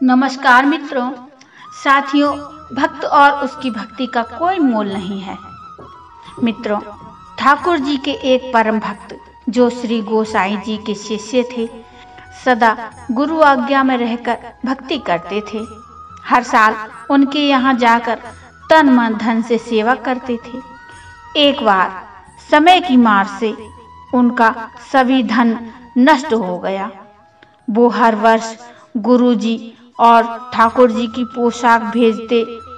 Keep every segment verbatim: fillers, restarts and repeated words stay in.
नमस्कार मित्रों, साथियों, भक्त और उसकी भक्ति का कोई मोल नहीं है। मित्रों, ठाकुर जी के एक परम भक्त जो श्री गोसाई जी के शिष्य थे, सदा गुरु आज्ञा में रहकर भक्ति करते थे। हर साल उनके यहाँ जाकर तन मन धन से सेवा करते थे। एक बार समय की मार से उनका सभी धन नष्ट हो गया। वो हर वर्ष गुरु जी और ठाकुर जी की पोशाक भेजते,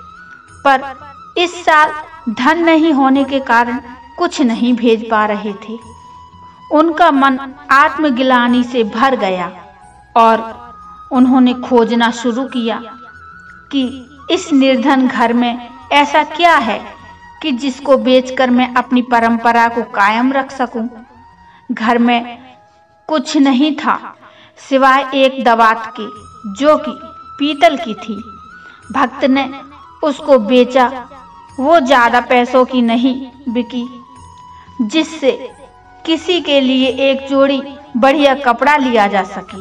पर इस साल धन नहीं होने के कारण कुछ नहीं भेज पा रहे थे। उनका मन आत्मग्लानि से भर गया और उन्होंने खोजना शुरू किया कि इस निर्धन घर में ऐसा क्या है कि जिसको बेचकर मैं अपनी परंपरा को कायम रख सकूं। घर में कुछ नहीं था सिवाय एक दवात के, जो कि पीतल की थी। भक्त ने उसको बेचा। वो ज्यादा पैसों की नहीं बिकी, जिससे किसी के लिए एक जोड़ी बढ़िया कपड़ा लिया जा सके।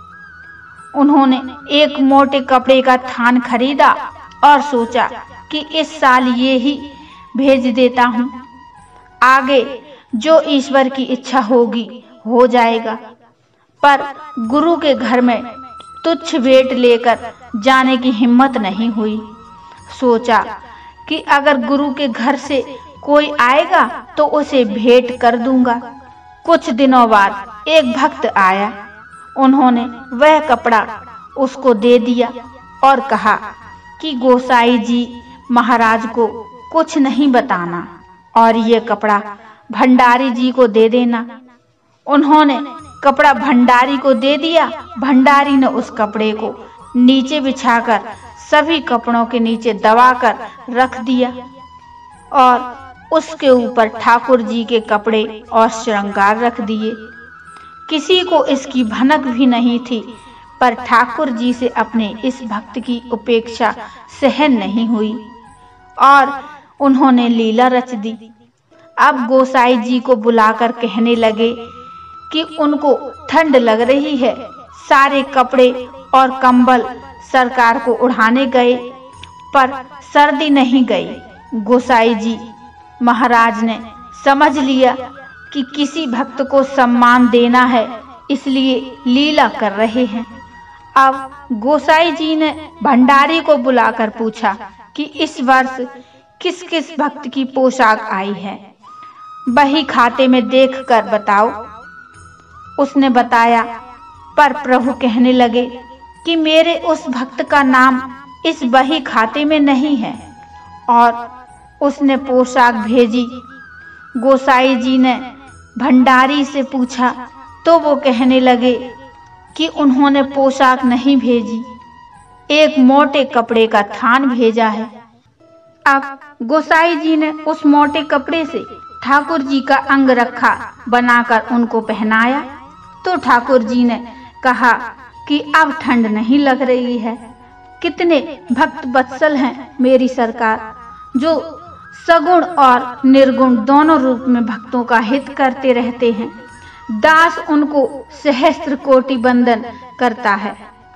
उन्होंने एक मोटे कपड़े का थान खरीदा और सोचा कि इस साल ये ही भेज देता हूं, आगे जो ईश्वर की इच्छा होगी हो जाएगा। पर गुरु के घर में तुच्छ भेंट लेकर जाने की हिम्मत नहीं हुई। सोचा कि अगर गुरु के घर से कोई आएगा तो उसे भेंट कर दूंगा। कुछ दिनों बाद एक भक्त आया। उन्होंने वह कपड़ा उसको दे दिया और कहा कि गोसाई जी महाराज को कुछ नहीं बताना और ये कपड़ा भंडारी जी को दे देना। उन्होंने कपड़ा भंडारी को दे दिया। भंडारी ने उस कपड़े को नीचे बिछाकर सभी कपड़ों के नीचे दबाकर रख दिया और उसके ऊपर ठाकुर जी के कपड़े और श्रृंगार रख दिए। किसी को इसकी भनक भी नहीं थी, पर ठाकुर जी से अपने इस भक्त की उपेक्षा सहन नहीं हुई और उन्होंने लीला रच दी। अब गोसाई जी को बुलाकर कहने लगे कि उनको ठंड लग रही है। सारे कपड़े और कंबल सरकार को उड़ाने गए, पर सर्दी नहीं गई। गोसाई जी महाराज ने समझ लिया कि किसी भक्त को सम्मान देना है, इसलिए लीला कर रहे हैं। अब गोसाई जी ने भंडारी को बुलाकर पूछा कि इस वर्ष किस किस भक्त की पोशाक आई है, बही खाते में देखकर बताओ। उसने बताया, पर प्रभु कहने लगे कि मेरे उस भक्त का नाम इस बही खाते में नहीं है और उसने पोशाक भेजी। गोसाई जी ने भंडारी से पूछा तो वो कहने लगे कि उन्होंने पोशाक नहीं भेजी, एक मोटे कपड़े का थान भेजा है। अब गोसाई जी ने उस मोटे कपड़े से ठाकुर जी का अंग रखा बनाकर उनको पहनाया तो ठाकुर जी ने कहा कि अब ठंड नहीं लग रही है। कितने भक्त वत्सल हैं मेरी सरकार, जो सगुण और निर्गुण दोनों रूप में भक्तों का हित करते रहते हैं। दास उनको सहस्त्र कोटि बंदन करता है,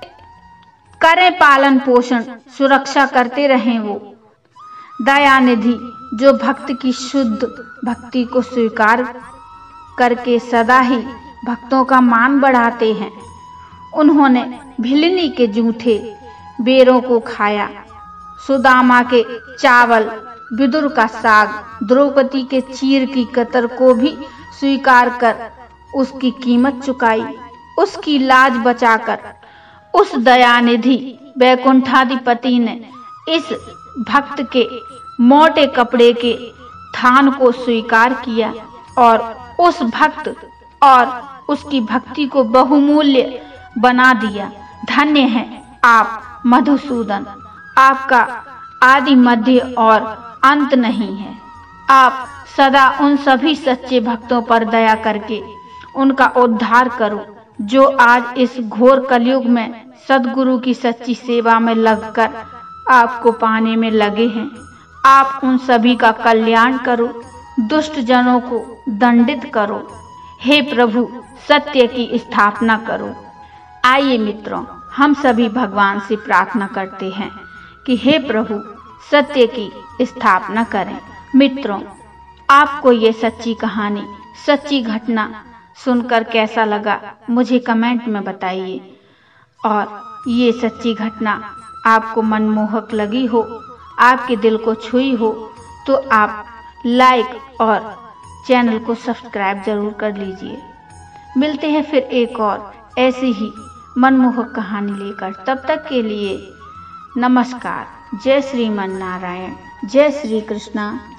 करें पालन पोषण, सुरक्षा करते रहें वो। दयानिधि जो भक्त की शुद्ध भक्ति को स्वीकार करके सदा ही भक्तों का मान बढ़ाते हैं। उन्होंने भिलनी के जूठे बेरों को खाया, सुदामा के चावल, विदुर का साग, द्रौपदी के चीर की कतर को भी स्वीकार कर उसकी कीमत चुकाई। उसकी लाज बचाकर उस दयानिधि वैकुंठाधिपति ने इस भक्त के मोटे कपड़े के थान को स्वीकार किया और उस भक्त और उसकी भक्ति को बहुमूल्य बना दिया। धन्य हैं आप मधुसूदन, आपका आदि मध्य और अंत नहीं है। आप सदा उन सभी सच्चे भक्तों पर दया करके उनका उद्धार करो, जो आज इस घोर कलयुग में सद्गुरु की सच्ची सेवा में लगकर आपको पाने में लगे हैं। आप उन सभी का कल्याण करो, दुष्ट जनों को दंडित करो। हे प्रभु, सत्य की स्थापना करो। आइए मित्रों, हम सभी भगवान से प्रार्थना करते हैं कि हे प्रभु सत्य की स्थापना करें। मित्रों, आपको ये सच्ची कहानी, सच्ची घटना सुनकर कैसा लगा मुझे कमेंट में बताइए। और ये सच्ची घटना आपको मनमोहक लगी हो, आपके दिल को छुई हो, तो आप लाइक और चैनल को सब्सक्राइब जरूर कर लीजिए। मिलते हैं फिर एक और ऐसी ही मनमोहक कहानी लेकर। तब तक के लिए नमस्कार। जय श्रीमन नारायण, जय श्री कृष्णा।